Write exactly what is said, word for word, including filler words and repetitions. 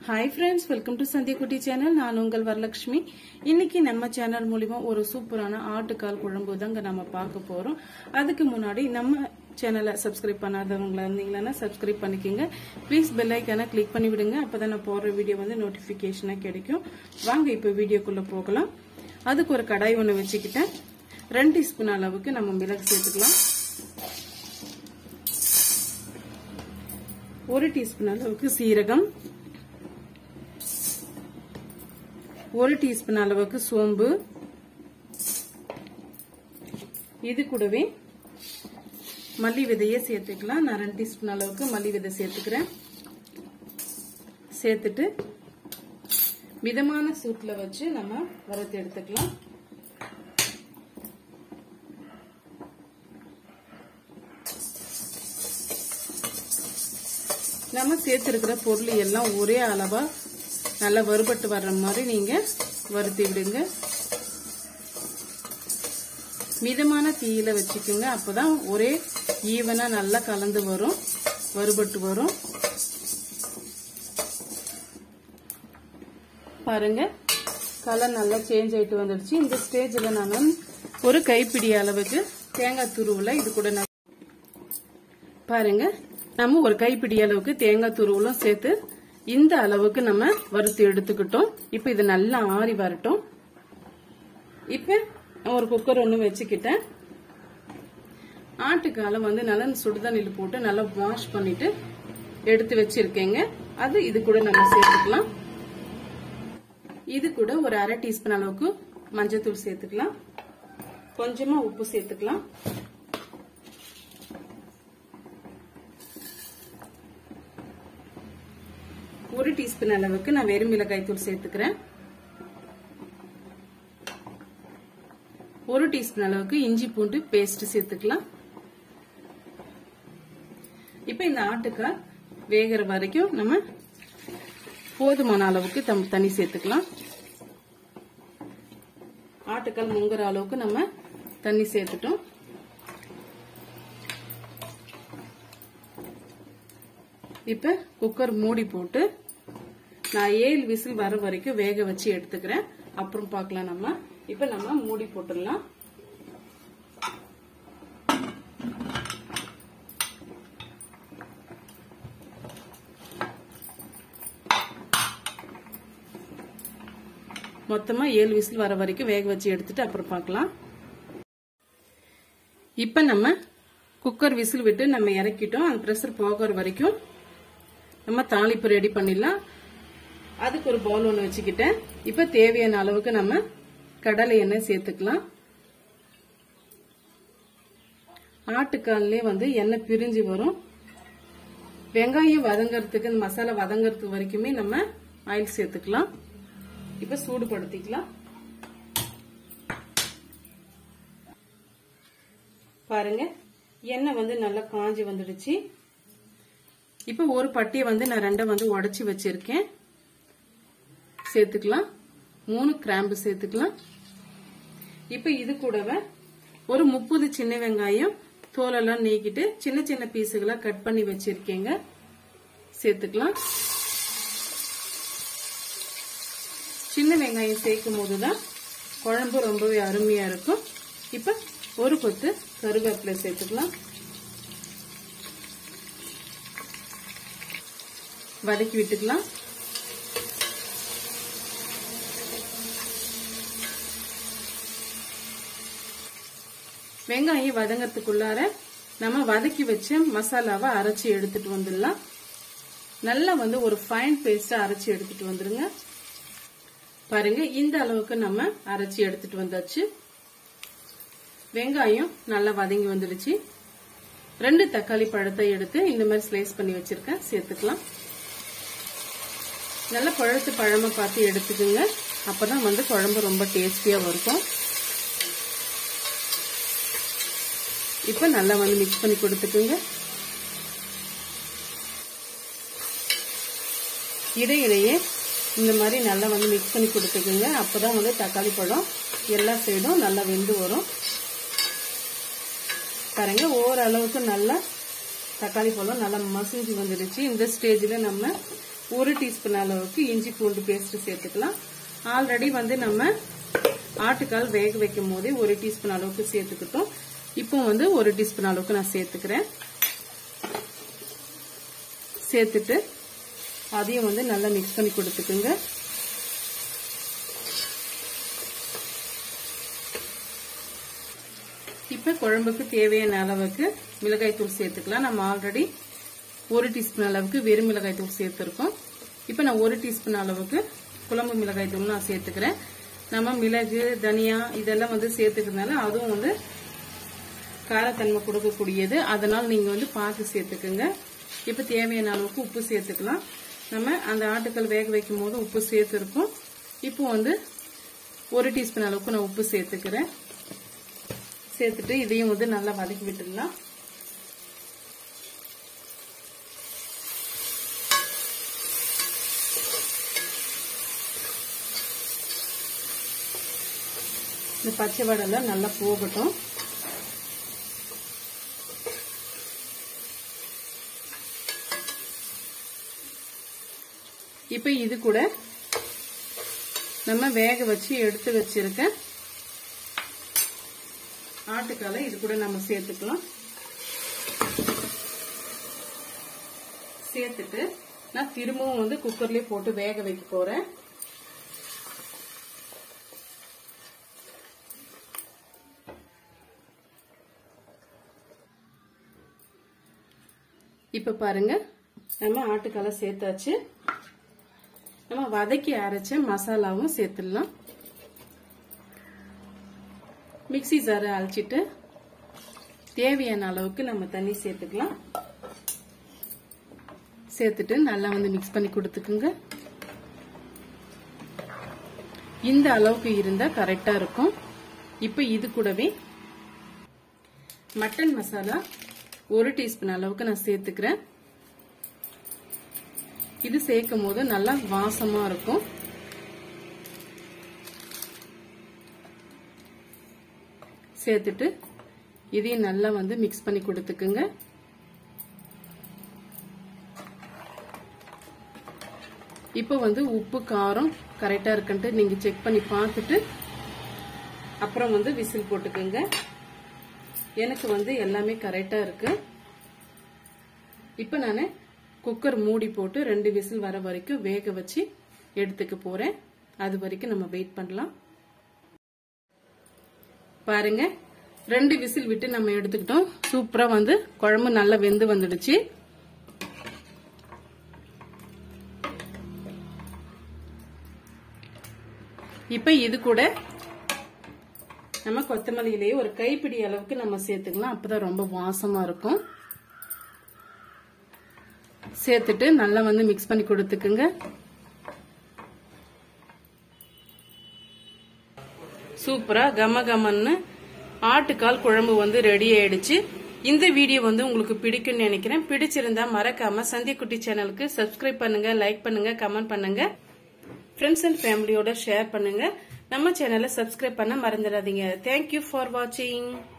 Hi friends welcome to Sandhya Kutty channel நான் உங்கள் வரலட்சுமி இன்னைக்கு நம்ம சேனல் மூலமா ஒரு சூப்பரான ஆட்டுக்கால் குழம்பு தாங்க நாம பார்க்க போறோம் அதுக்கு முன்னாடி நம்ம சேனலை சப்ஸ்கிரைப் பண்ணாதவங்க இருந்தீங்கன்னா சப்ஸ்கிரைப் பண்ணிக்கங்க ப்ளீஸ் பெல் ஐகானை கிளிக் பண்ணி விடுங்க அப்பதான் நான் போடுற வீடியோ வந்து நோட்டிபிகேஷனா கிடைக்கும் வாங்க இப்போ வீடியோக்குள்ள போகலாம் அதுக்கு ஒரு கடாய் ஒன்னு வெச்சிட்டேன் ரெண்டு டீஸ்பூன் அளவுக்கு நம்ம மிளகு சேர்த்துக்கலாம் ஒரு டீஸ்பூன் அளவுக்கு சீரகம் ஒரு டீஸ்பூன் அளவுக்கு சோம்பு இது கூடவே மல்லி விதையை சேர்த்துக்கலாம் நான் ரெண்டு டீஸ்பூன் அளவுக்கு மல்லி விதை சேர்த்துக்கிறேன் சேர்த்துட்டு மிதமான சூட்ல வச்சு நம்ம வறுத்து எடுத்துக்கலாம் நம்ம சேர்த்திருக்கிற பொருள் எல்லாம் ஒரே அளவா நல்லா வறுபட்டு வர்ற மாதிரி நீங்க வறுத்து விடுங்க மிதமான தீயில வச்சுக்கோங்க அப்பதான் ஒரே ஈவனா நல்லா கலந்து வரும் வறுபட்டு வரும் பாருங்க கலர் நல்லா சேஞ்ச் ஆயிட்டு வந்துடுச்சு இந்த ஸ்டேஜ்ல நான் ஒரு கைப்பிடி அளவுக்கு தேங்காய் துருவல இது கூட நான் பாருங்க நம்ம ஒரு கைப்பிடி அளவுக்கு தேங்காய் துருவலும் சேர்த்து இந்த அளவுக்கு நம்ம வறுத்து எடுத்துக்கிட்டோம் இப்ப இது நல்லா ஆறி வரட்டும் இப்ப ஒரு குக்கர் ஒண்ணு வச்சுக்கிட்டேன் ஆட்டுக்கால வந்து நல்லா சுடுதண்ணில போட்டு நல்லா வாஷ் பண்ணிட்டு எடுத்து வச்சிருக்கேங்க அது இது கூட நம்ம சேர்த்துக்கலாம் இது கூட ஒரு அரை டீஸ்பூன் அளவுக்கு மஞ்சள்தூள் சேர்த்துக்கலாம் கொஞ்சமா உப்பு சேர்த்துக்கலாம் ஒரு டீஸ்பூன் அளவுக்கு நான் வெறும் மிளகாய் தூள் சேர்த்துக்கிறேன் ஒரு டீஸ்பூன் அளவுக்கு இஞ்சி பூண்டு பேஸ்ட் சேர்த்துக்கலாம் இப்ப இந்த ஆட்டுக்கால் வேகிற வரைக்கும் நம்ம போதுமான அளவுக்கு தண்ணி சேர்த்துக்கலாம் ஆட்டுக்கால் முங்குற அளவுக்கு நம்ம தண்ணி சேர்த்துட்டோம் இப்ப குக்கர் மூடி போட்டு நான் ஏழு விசில் வர வரைக்கும் வேக வச்சு எடுத்துக்கிறேன் அப்புறம் பார்க்கலாம் நம்ம இப்ப நம்ம மூடி போட்டுடலாம் மொத்தமா ஏழு விசில் வர வரைக்கும் வேக வச்சு எடுத்துட்டு அப்புறம் பார்க்கலாம் இப்ப நம்ம குக்கர் விசில் விட்டு நம்ம இறக்கிட்டோம் அந்த பிரஷர் போகிற வரைக்கும் நம்ம தாளிப்பு ரெடி பண்ணிடலாம் அதுக்கு ஒரு பவுல் ஒன்று வச்சுக்கிட்டேன் இப்ப தேவையான அளவுக்கு நம்ம கடலை எண்ணெய் சேர்த்துக்கலாம் ஆட்டுக்கால்லே வந்து எண்ணெய் பிரிஞ்சு வரும் வெங்காயம் வதங்கறதுக்கு மசாலா வதங்கறதுக்கு வரைக்குமே நம்ம ஆயில் சேர்த்துக்கலாம் இப்ப சூடுபடுத்திக்கலாம் பாருங்க எண்ணெய் வந்து நல்லா காஞ்சி வந்துடுச்சு இப்ப ஒரு பட்டியை வந்து நான் ரெண்டை வந்து உடைச்சி வச்சிருக்கேன் சேர்த்துக்கலாம் மூணு கிராம்பு சேர்த்துக்கலாம் இப்ப இது கூடவே ஒரு முப்பது சின்ன வெங்காயம் தோலெல்லாம் நீக்கிட்டு சின்ன சின்ன பீஸுகளா கட் பண்ணி வச்சிருக்கேங்க சேர்த்துக்கலாம் சின்ன வெங்காயம் சேர்க்கும் போதுதான் குழம்பு ரொம்பவே அருமையா இருக்கும் இப்ப ஒரு கொத்து கருவேப்பிலை சேர்த்துக்கலாம் வதக்கி விட்டுக்கலாம் வெங்காயம் வதங்கறதுக்குள்ளார நம்ம வதக்கி வச்ச மசாலாவை அரைச்சி எடுத்துட்டு வந்துடலாம் நல்லா வந்து ஒரு ஃபைன் பேஸ்டா அரைச்சி எடுத்துட்டு வந்துருங்க பாருங்க இந்த அளவுக்கு நம்ம அரைச்சி எடுத்துட்டு வந்தாச்சு வெங்காயம் நல்லா வதங்கி வந்துடுச்சு ரெண்டு தக்காளி பழத்தை எடுத்து இந்த மாதிரி ஸ்லைஸ் பண்ணி வச்சிருக்கேன் சேர்த்துக்கலாம் நல்லா பழுத்து பழமா பார்த்து எடுத்துக்குங்க அப்பதான் வந்து குழம்பு ரொம்ப டேஸ்டியா இருக்கும் இப்ப நல்லா வந்து மிக்ஸ் பண்ணி கொடுத்துக்குங்க இடையிடையே இந்த மாதிரி நல்லா வந்து மிக்ஸ் பண்ணி கொடுத்துக்குங்க அப்பதான் வந்து தக்காளி பழம் எல்லா சைடும் நல்லா வெந்து வரும் பாருங்க ஓரளவுக்கு நல்லா தக்காளி பழம் நல்லா மசிஞ்சு வந்துடுச்சு இந்த ஸ்டேஜ்ல நம்ம ஒரு டீஸ்பூன் அளவுக்கு இஞ்சி பூண்டு பேஸ்ட் சேர்த்துக்கலாம். ஆல்ரெடி வந்து நம்ம ஆட்டுக்கால் வேக வைக்கும் போதே ஒரு டீஸ்பூன் அளவுக்கு சேர்த்துக்கிட்டோம். இப்போ வந்து ஒரு டீஸ்பூன் அளவுக்கு நான் சேர்த்துக்கிறேன். சேர்த்துட்டு அதையும் வந்து நல்லா மிக்ஸ் பண்ணி கொடுத்துக்குங்க. இப்ப குழம்புக்கு தேவையான அளவுக்கு மிளகாய் தூள் சேர்த்துக்கலாம். நம்ம ஆல்ரெடி ஒரு டீஸ்பூன் அளவுக்கு வெறும் மிளகாய் தூள் சேர்த்திருக்கோம். இப்ப நான் ஒரு டீஸ்பூன் அளவுக்கு குழம்பு மிளகாய் தூள் நான் சேர்த்துக்கிறேன். நம்ம மிளகு தனியா இதெல்லாம் வந்து சேர்த்துக்கிறதுனால அதுவும் வந்து காரத்தன்மை கொடுக்கக்கூடியது. அதனால நீங்க வந்து பார்த்து சேர்த்துக்குங்க. இப்ப தேவையான அளவுக்கு உப்பு சேர்த்துக்கலாம். நம்ம அந்த ஆட்டுக்கால் வேக வைக்கும் போது உப்பு சேர்த்துருக்கோம். இப்போ வந்து ஒரு டீஸ்பூன் அளவுக்கு நான் உப்பு சேர்த்துக்கிறேன். சேர்த்துட்டு இதையும் வந்து நல்லா வதக்கி விட்டுடலாம். இந்த பச்சை வடெல்லாம் நல்லா போகட்டும். இப்ப இது கூட நம்ம வேக வச்சு எடுத்து வச்சிருக்க ஆட்டுக்காலை இது கூட நம்ம சேர்த்துக்கலாம். சேர்த்துட்டு நான் திரும்பவும் வந்து குக்கர்லயே போட்டு வேக வைக்க போறேன். இப்ப பாருங்க, நம்ம ஆட்டுக்காலை சேர்த்தாச்சு. நம்ம வதக்கி அரைச்ச மசாலாவும் சேர்த்துடலாம். மிக்ஸி ஜாரை அரைச்சிட்டு தேவையான அளவுக்கு நம்ம தண்ணி சேர்த்துக்கலாம். சேர்த்துட்டு நல்லா வந்து மிக்ஸ் பண்ணி கொடுத்துக்குங்க. இந்த அளவுக்கு இருந்தா கரெக்டா இருக்கும். இப்ப இது கூடவே மட்டன் மசாலா ஒரு டீஸ்பூன் அளவுக்கு நான் சேர்த்துக்கிறேன். இது சேர்க்கும் போது நல்லா வாசமா இருக்கும். சேர்த்துட்டு இதையும் நல்லா வந்து மிக்ஸ் பண்ணி கொடுத்துக்குங்க. இப்போ வந்து உப்பு காரம் கரெக்டா இருக்குன்ட்டு நீங்க செக் பண்ணி பார்த்துட்டு அப்புறம் வந்து விசில் போட்டுக்குங்க. எனக்கு வந்து எல்லாமே கரெக்டா இருக்கு. இப்ப நானு குக்கர் மூடி போட்டு ரெண்டு விசில் வர வரைக்கும் வேக வச்சு எடுத்துக்க போறேன். அது வரைக்கும் நம்ம வெயிட் பண்ணலாம். பாருங்க, ரெண்டு விசில் விட்டு நம்ம எடுத்துக்கிட்டோம். சூப்பரா வந்து குழம்பு நல்லா வெந்து வந்துடுச்சு. இப்ப இது கூட நம்ம கொத்தமல்லியிலேயே ஒரு கைப்பிடி அளவுக்கு நம்ம சேர்த்துக்கலாம். அப்பதான் ரொம்ப வாசமா இருக்கும். சேர்த்துட்டு நல்லா வந்து மிக்ஸ் பண்ணி கொடுத்துக்குங்க. சூப்பரா கம கமன்னு ஆட்டுக்கால் குழம்பு வந்து ரெடி ஆயிடுச்சு. இந்த வீடியோ வந்து உங்களுக்கு பிடிக்கும்னு நினைக்கிறேன். பிடிச்சிருந்தா மறக்காம சந்தியக்குட்டி சேனலுக்கு சப்ஸ்கிரைப் பண்ணுங்க, லைக் பண்ணுங்க, கமெண்ட் பண்ணுங்க, ஃப்ரெண்ட்ஸ் அண்ட் ஃபேமிலியோட ஷேர் பண்ணுங்க. நம்ம சேனலை சப்ஸ்கிரைப் பண்ண மறந்துடாதீங்க. தேங்க்யூ ஃபார் வாட்சிங்.